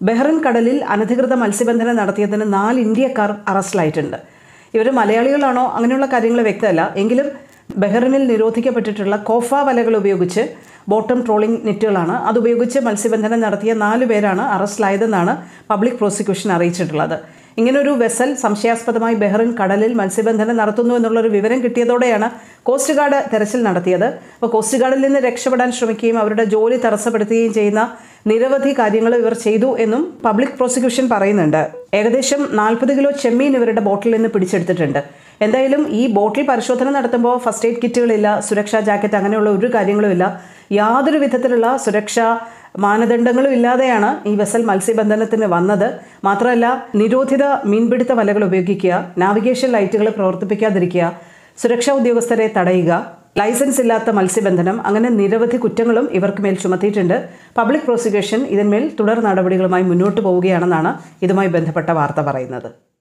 Bahrain കടലിൽ അനധികൃത മത്സ്യബന്ധനം നടത്തിയതിന് 4 ഇന്ത്യക്കാർ അറസ്റ്റിലായിട്ടുണ്ട്. ഇവർ മലയാളികളാണോ അങ്ങനെയുള്ള കാര്യങ്ങൾ വ്യക്തമല്ല. എങ്കിലും ബഹ്റിനിൽ നിരോധിക്കപ്പെട്ടിട്ടുള്ള കോഫ വലകൾ ഉപയോഗിച്ച് ബോട്ടം ട്രോളിംഗ് നെറ്റുകളാണ് അതുപയോഗിച്ച് മത്സ്യബന്ധനം നടത്തിയ 4 പേരാണ് അറസ്റ്റിലായതെന്നാണ് പബ്ലിക് പ്രോസിക്യൂഷൻ അറിയിച്ചിട്ടുള്ളത്. ഇങ്ങനൊരു വെസൽ സംശയാസ്പദമായി ബഹ്റിൻ കടലിൽ മത്സ്യബന്ധനം നടത്തുന്നു എന്നുള്ളൊരു വിവരം കിട്ടിയതോടെയാണ് കോസ്റ്റ് ഗാർഡ് തെരച്ചിൽ നടത്തിയത്. അപ്പോൾ കോസ്റ്റ് ഗാർഡിൽ നിന്ന് രക്ഷപ്പെടാൻ ശ്രമിക്കുകയും അവരുടെ ജോലി തടസ്സപ്പെടുത്തുകയും ചെയ്യുന്ന നിരവധി കാര്യങ്ങൾ ഇവർ ചെയ്തു എന്നും പബ്ലിക് പ്രോസിക്യൂഷൻ പറയുന്നുണ്ട്. ഏകദേശം 40 കിലോ ചെമ്മീൻ ഇവരുടെ ബോട്ടിൽ നിന്ന് പിടിച്ചെടുത്തിട്ടുണ്ട്. എന്തായാലും ഈ ബോട്ടിൽ പരിശോധന നടത്തുമ്പോൾ ഫസ്റ്റ് എയ്ഡ് കിറ്റുകളില്ല, സുരക്ഷാ ജാക്കറ്റ്, അങ്ങനെയുള്ള ഒരു കാര്യങ്ങളുമില്ല. യാതൊരു വിധത്തിലുള്ള സുരക്ഷാ മാനദണ്ഡങ്ങളും ഇല്ലാതെയാണ് ഈ വെസൽ മത്സ്യബന്ധനത്തിന് വന്നത്. മാത്രമല്ല, നിരോധിത മീൻപിടുത്ത വലകൾ ഉപയോഗിക്കുക, നാവിഗേഷൻ ലൈറ്റുകൾ പ്രവർത്തിപ്പിക്കാതിരിക്കുക, സുരക്ഷാ ഉദ്യോഗസ്ഥരെ തടയുക, ലൈസൻസ് ഇല്ലാത്ത മത്സ്യബന്ധനം, അങ്ങനെ നിരവധി കുറ്റങ്ങളും ഇവർക്ക് മേൽ ചുമത്തിയിട്ടുണ്ട്. പബ്ലിക് പ്രോസിക്യൂഷൻ ഇതിന്മേൽ തുടർ നടപടികളുമായി മുന്നോട്ട് പോവുകയാണെന്നാണ് ഇതുമായി ബന്ധപ്പെട്ട വാർത്ത പറയുന്നത്.